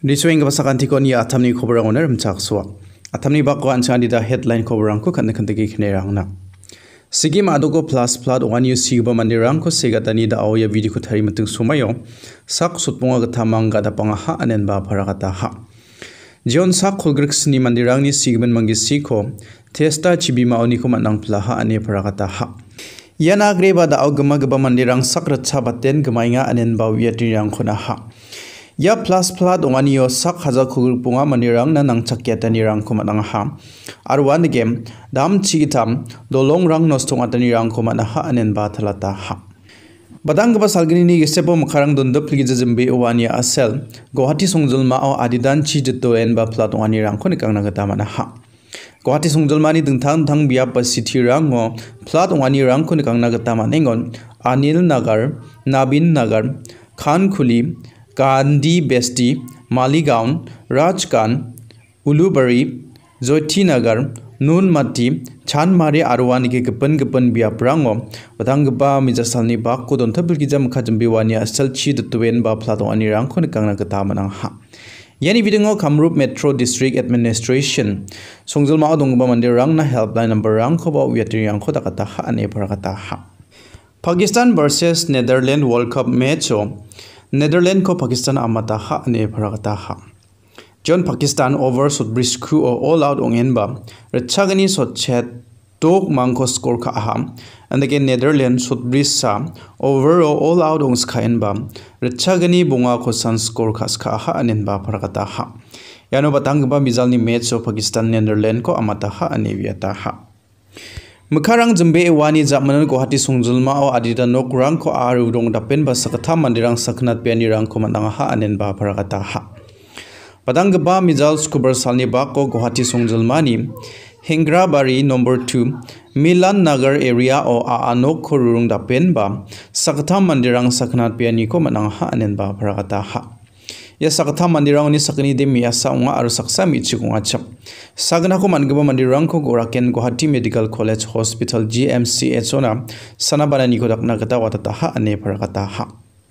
Disuing kepasakan tikon ya Atam ni khobarang oner mchak suwa. Atam ni bakwa anchang di da headline khobarang ko kan ki knerang na. Sigi ma adoko plus flood one you see ba mandirang ko segatani da awya video ko thari matung sumayo sak sutpunga ga thamang ga da pangaha anen ba pharakata ha. John sak khulgrix ni mandirang ni sigban mangi siko testa chibima oni ko manang plaha ane pharakata ha. Yana greba da awgama ga mandirang sak ratcha baten gamainga anen ba wiatirang khona ha. Ya plus flood onganio sak haza khugurpunga manirang na nang chakyata nirang kumanang ha. Arwan game dam chigitam dolong rang nostong atanirang kumanaha anen bathalata ha. Badang ba salgini ni gesepo makarang dondop ligi jazimbe owania asel Guwahati songjolma o adidan chi jito en ba flood onganirang konikang nagatama na ha. Guwahati songjolma ni dengtang biap ba sitirang o flood onganirang konikang nagatama nengon Anil Nagar, Nabin Nagar, Khan Khuli, Gandhi Besti, Maligaon, Rajkan, Ulubari, Jyotinagar, Nun Mati, Chanmari Arwani ke gepen biaprango, Batangba mijasalni bak ko don tabul gijam khajam biwani asal chi dutuen ba plato anirang ko nikang nagatamanang ha. Yani vidingo Kamrup Metro District Administration songjolma dongba mandirang na helpline number rang ko ba wiatirang ko dakata ha ane parakata ha. Pakistan versus Netherlands World Cup match Netherlands ko Pakistan amata ha ne pharakata ha. John Pakistan over sot brisku o all out ongenba rachagani sot chat tok mangko score ka ha. And again Netherlands sot brisa over o all out ong skaenba rachagani bunga ko san score ka ska ha anen ba pharakata ha. Yano batangba mizalni match of Pakistan Netherlands ko amata ha ane wiata ha. Makarang jembe wani zapmanan Guwahati songjolma o adida nokrang ko aru rong dapen ba sakatha mandirang saknat piani rang ko manang ha anen ba pharakata ha. Padangba mizal skubar salni ba ko Guwahati songjolma ni Hengrabari number 2 Milan Nagar area o aanok ko rung dapen ba sakatha mandirang saknat piani ko manang ha anen ba pharakata ha. Ya sakatha mandirang ni sakni de miasa unga aru saksa mi chikunga chap. Sagna ko mangaba mandirang ko goraken Guwahati Medical College Hospital GMCH ona sanabana ni ko dakna kata watata ha ane parakata ha.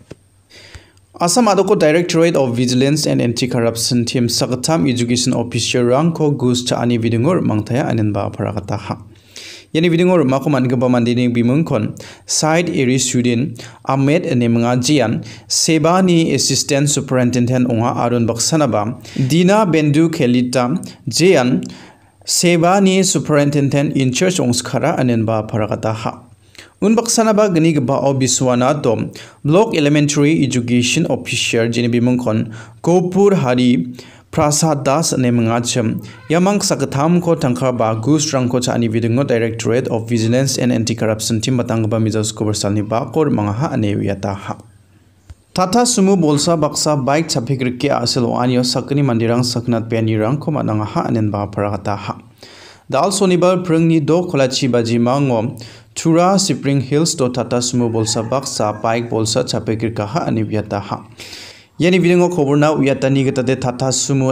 Assam adoko Directorate of Vigilance and Anti-Corruption Team Sakatam Education Officer rang ko gus cha ani vidingor mangthaya anen ba parakata ha. Yani vidingor mako mangaba mandini bimungkon side area student Ahmed ane mga jian sebani assistant superintendent unga arun baksanaba Dina Bendu Kelita jian sebani superintendent in charge ongskara anen ba parakata ha. Unbaksanaba gani gaba o biswana dom block elementary education officer jini bimungkon Gopur Hari Prasad Das ane mga cham yamang sakatham ko tangkar ba gus rang ko chani vidingo Directorate of Vigilance and Anti-Corruption Team batangba mizas kobersalni ba kor mga ha ane wiata ha. Tata sumu bolsa baksa bike chapikirke aselo anyo sakni mandirang saknat pianirang ko manang ha anen ba parakata ha. Dal sonibar prungni do kolachi baji mango Chura Spring Hills do Tata sumu bolsa baksa bike bolsa chapikirka ha ane wiata ha. Yani vidingo khoborna uyatani gatate Tata sumu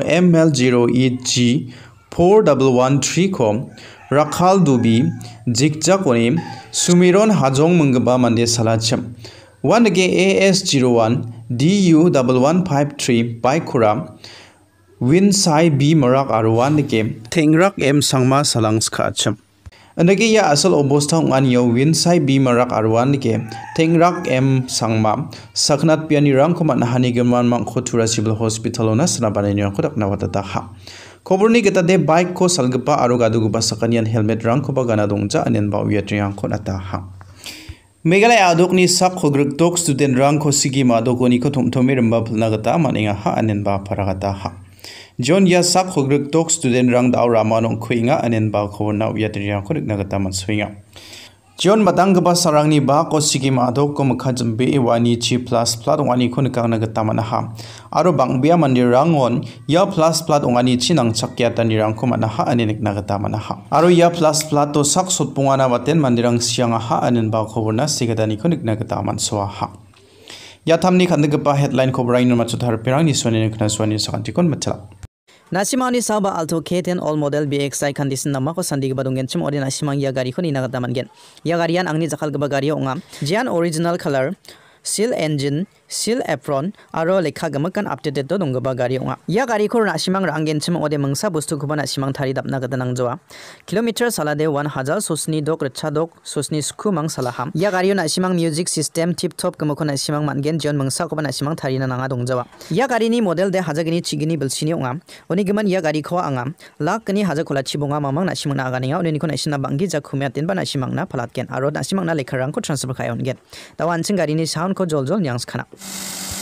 ML08G 4113 ko Rakhal Dubi Jikjakoni Sumiron Hajong Mungaba Mande Salacham 1 AS01 DU1153 Baikura Winsai B Marak Arwan Tengrak M Sangma Salangska Acham Andage ya asal obosta nganyo Winsai B Marak Arwan Tengrak M Sangma saknat piani rang ko manahani geman mangko Tura Civil Hospital ona sanabane nyo ko dakna watata ha. Koborni geta de bike ko salgpa aru gaduguba sakanian helmet rang ko bagana dongja anen ba wiatriang ko nata ha. Meghalaya adok ni sak khogruk tok student rang ko sigi ma adoko ni ko thomthome ramba phulna gata maninga ha anen ba paragata ha. John ya sak khogruk tok student rang daw ramanong khuinga anen ba khorna wiatriang ko rikna gata man swinga. John batangba sarang ni ba ko sigi ma adok ko makhajam be wani chi plus plat wani ko nikang na gata man ha. Aro bangbia mandir rangon ya plus plat ongani chinang chakya tanirang ko manaha anen nikna gata man ha. Aro ya plus plat to sak sot pungana baten mandirang siang ha anen ba khoborna sigadani ko nikna gata man so ha. Ya thamni khandagpa headline khobrain no machuthar perang ni sone nikna swani sakantikon matala. Nasimani Saba Alto K10 All Model BXI condition nama ko sandi ke badungen cem ori nasimang ya gari ko ni nagataman gen. Ya garian angni jakal ke bagari ongam. Jian original color, seal engine, seal apron aro lekha gamakan updated to dongba gari onga ya gari ko na simang rangen chim ode mangsa bostu ko bana simang thari dapna gada nang jowa kilometer salade 1000 sosni dok recha dok sosni sku mang salaham ya gari na simang music system tip top kamako na simang mangen jon mangsa ko bana simang thari na nanga dongjawa ya gari ni model de hajagini chigini belchini onga oni geman ya gari ko anga lak kani haja khola chibonga mamang na simang na agani nga oni ko na sina bangi ja khumya tin bana simang na phalat ken aro na simang na lekharang ko transfer khayon gen tawan sing gari ni sound ko jol jol nyangs khana